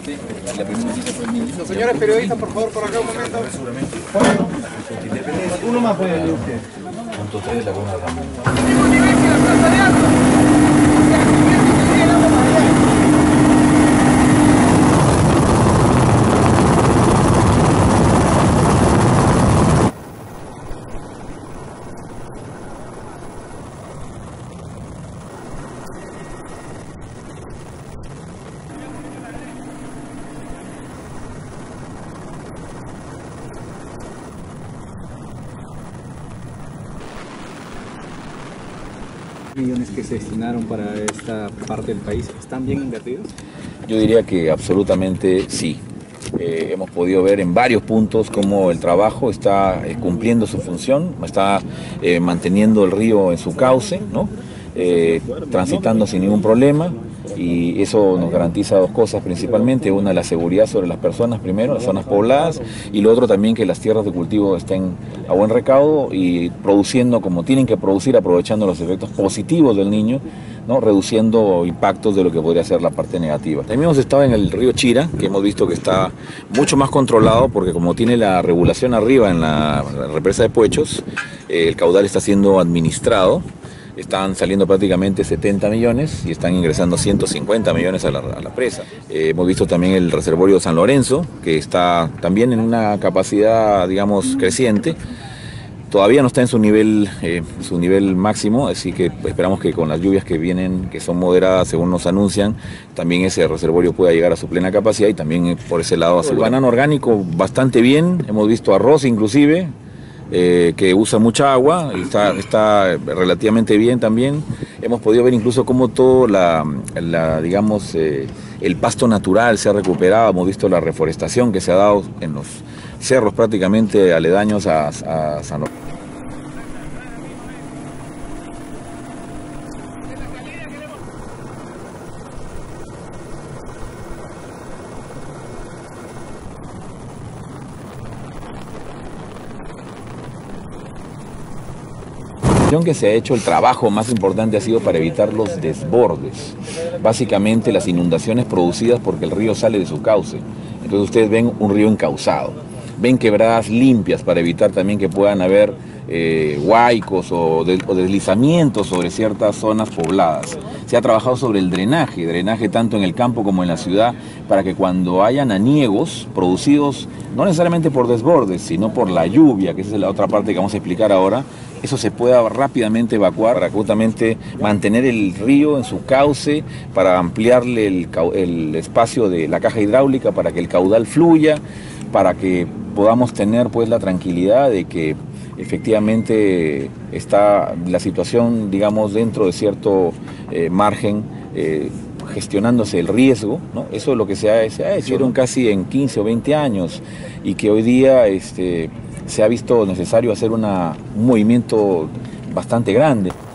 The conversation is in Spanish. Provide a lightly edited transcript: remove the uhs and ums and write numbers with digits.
Los señores periodistas, por favor, por acá un momento. Uno más puede venir usted. Punto 3 de la Laguna Ramón. Millones que se destinaron para esta parte del país, ¿están bien invertidos? Yo diría que absolutamente sí. Hemos podido ver en varios puntos cómo el trabajo está cumpliendo su función, está manteniendo el río en su cauce, ¿no? Transitando sin ningún problema, y eso nos garantiza dos cosas principalmente: una, la seguridad sobre las personas primero, las zonas pobladas, y lo otro también, que las tierras de cultivo estén a buen recaudo y produciendo como tienen que producir, aprovechando los efectos positivos del Niño, ¿no? Reduciendo impactos de lo que podría ser la parte negativa. También hemos estado en el río Chira, que hemos visto que está mucho más controlado, porque como tiene la regulación arriba en la represa de Puechos, el caudal está siendo administrado. Están saliendo prácticamente 70 millones y están ingresando 150 millones a la presa. Hemos visto también el reservorio San Lorenzo, que está también en una capacidad, digamos, creciente. Todavía no está en su nivel máximo, así que esperamos que con las lluvias que vienen, que son moderadas según nos anuncian, también ese reservorio pueda llegar a su plena capacidad, y también por ese lado el banano orgánico bastante bien. Hemos visto arroz inclusive, que usa mucha agua, y está relativamente bien también. Hemos podido ver incluso cómo todo digamos, el pasto natural se ha recuperado. Hemos visto la reforestación que se ha dado en los cerros prácticamente aledaños a San Lorenzo. Que se ha hecho, el trabajo más importante ha sido para evitar los desbordes, básicamente las inundaciones producidas porque el río sale de su cauce. Entonces ustedes ven un río encauzado, ven quebradas limpias para evitar también que puedan haber huaicos o deslizamientos sobre ciertas zonas pobladas. Se ha trabajado sobre el drenaje tanto en el campo como en la ciudad, para que cuando hayan aniegos producidos no necesariamente por desbordes, sino por la lluvia, que esa es la otra parte que vamos a explicar ahora, eso se pueda rápidamente evacuar para justamente mantener el río en su cauce, para ampliarle el espacio de la caja hidráulica, para que el caudal fluya, para que podamos tener pues la tranquilidad de que efectivamente está la situación, digamos, dentro de cierto margen, gestionándose el riesgo, ¿no? Eso es lo que se ha hecho, ¿no? Casi en 15 o 20 años, y que hoy día se ha visto necesario hacer un movimiento bastante grande.